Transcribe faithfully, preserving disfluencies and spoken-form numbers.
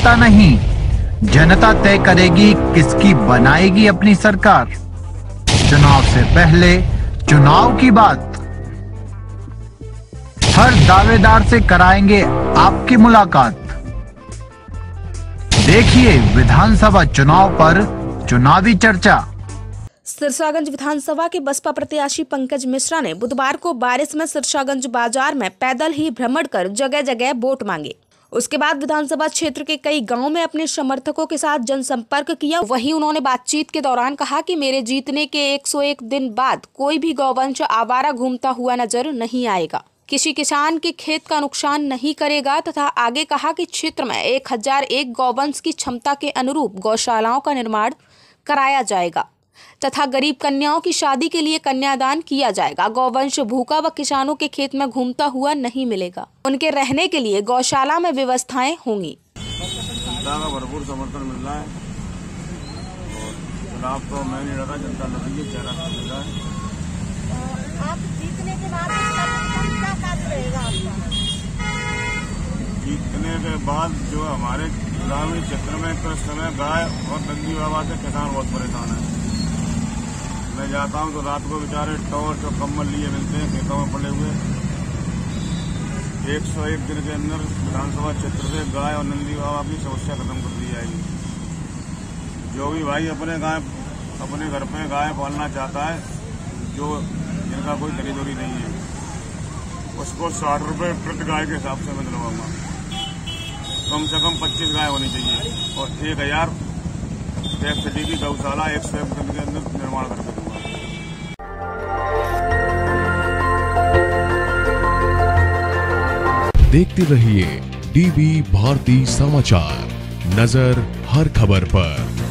जनता नहीं, जनता तय करेगी किसकी बनाएगी अपनी सरकार। चुनाव से पहले चुनाव की बात, हर दावेदार से कराएंगे आपकी मुलाकात। देखिए विधानसभा चुनाव पर चुनावी चर्चा। सिरसागंज विधानसभा के बसपा प्रत्याशी पंकज मिश्रा ने बुधवार को बारिश में सिरसागंज बाजार में पैदल ही भ्रमण कर जगह जगह वोट मांगे। उसके बाद विधानसभा क्षेत्र के कई गांवों में अपने समर्थकों के साथ जनसंपर्क किया। वहीं उन्होंने बातचीत के दौरान कहा कि मेरे जीतने के एक सौ एक दिन बाद कोई भी गौवंश आवारा घूमता हुआ नजर नहीं आएगा, किसी किसान के खेत का नुकसान नहीं करेगा तथा आगे कहा कि क्षेत्र में एक हजार एक गौवंश की क्षमता के अनुरूप गौशालाओं का निर्माण कराया जाएगा तथा गरीब कन्याओं की शादी के लिए कन्यादान किया जाएगा। गौवंश भूखा व किसानों के खेत में घूमता हुआ नहीं मिलेगा, उनके रहने के लिए गौशाला में व्यवस्थाएं होंगी। जनता का भरपूर समर्थन मिल रहा है और चुनाव तो मैं नहीं लड़ा, जनता लड़ रही है, चेहरा मिल रहा है। आप जीतने के बाद क्या कार्य रहेगा आपका? जीतने के बाद जो हमारे ग्रामीण क्षेत्र में इस समय गाय और नंदी बाबा से किसान बहुत परेशान है। मैं जाता हूँ तो रात को बेचारे टॉर्च और कम्बल लिए मिलते हैं खेतों में पड़े हुए। एक सौ एक दिन के अंदर विधानसभा क्षेत्र से गाय और नंदी बाबा की समस्या खत्म कर दी जाएगी। जो भी भाई अपने गाय अपने घर पे गाय पालना चाहता है, जो जिनका कोई खरीदोरी नहीं है, उसको साठ रुपए प्रति गाय के हिसाब से मैं दिलवाऊंगा। कम से कम पच्चीस गाय होनी चाहिए और एक हजार एक सिटी की गौशाला एक सौ एक दिन के अंदर निर्माण करके दूंगा। देखते रहिए डीवी भारती समाचार, नजर हर खबर पर।